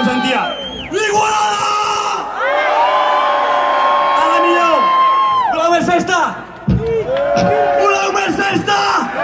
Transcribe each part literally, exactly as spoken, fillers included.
sentia. L'Igualada! Ara millor! Voleu més festa? Voleu més festa?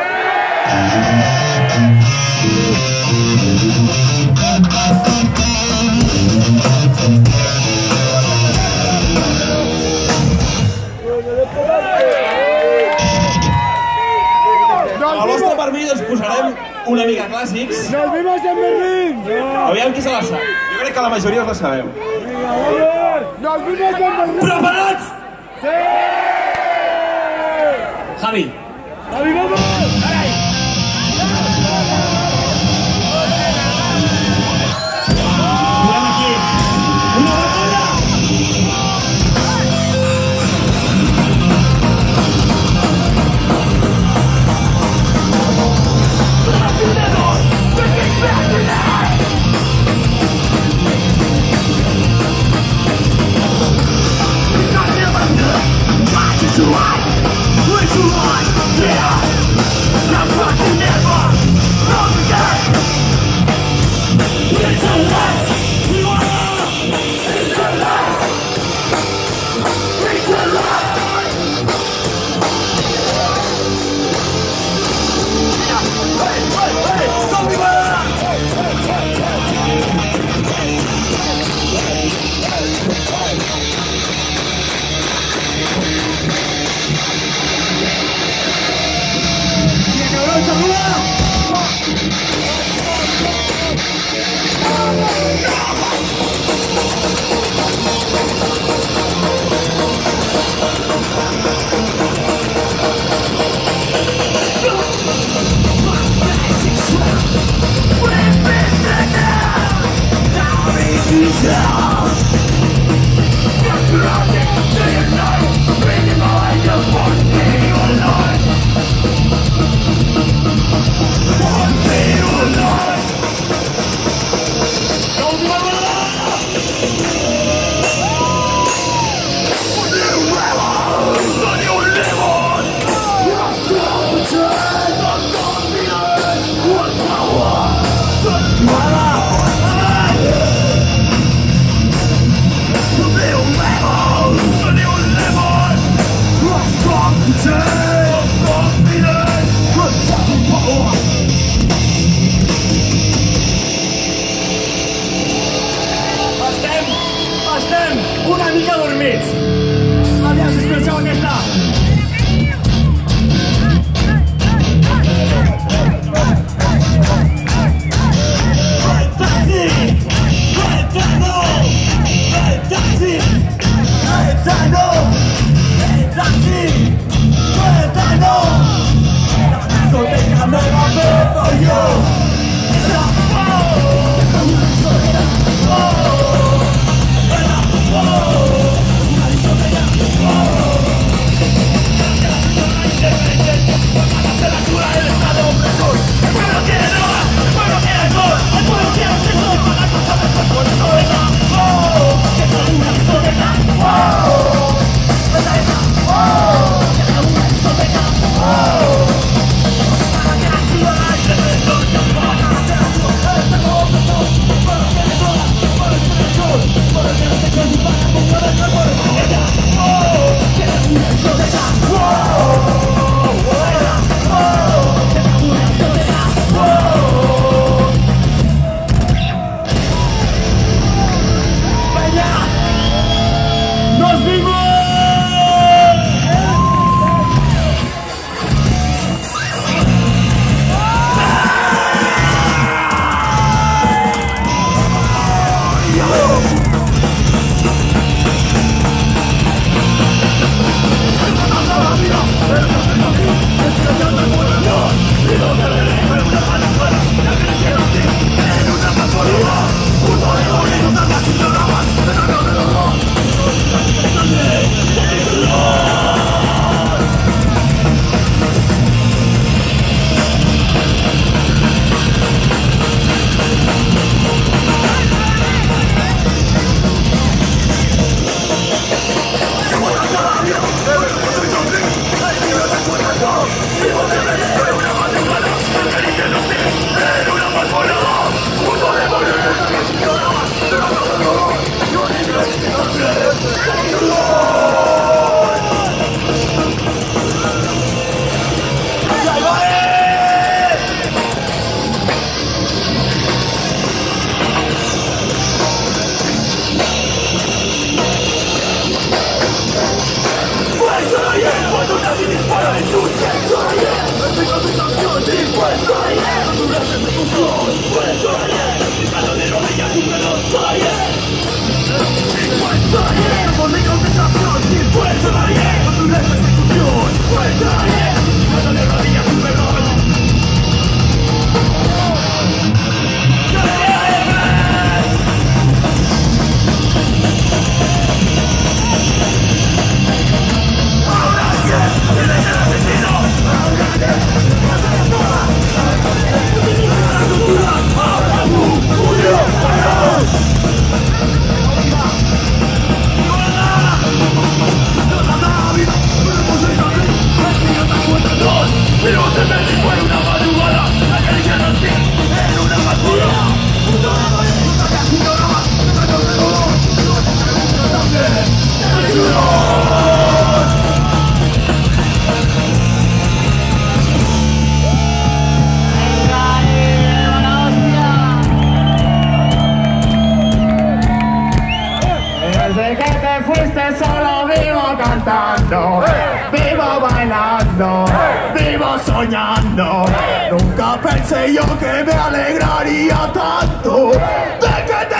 Al vostre per mi doncs posarem una mica clàssics. ¡Nos vimos en Berlín! Aviam qui se la sap. Jo crec que la majoria us la sabeu. ¡Nos vimos en Berlín! Preparats? ¡Sí! Javi. ¡Javi, vamos! Volem aquí una batalla! One power! revolución. Puesto ayer, gritando de rodillas tu reloj ayer. Puesto ayer, por mi contestación. Puesto ayer, con tu persecución. Puesto ayer, gritando de rodillas tu reloj. Desde que te fuiste solo vivo cantando, vivo bailando, vivo soñando. Nunca pensé yo que me alegraría tanto de que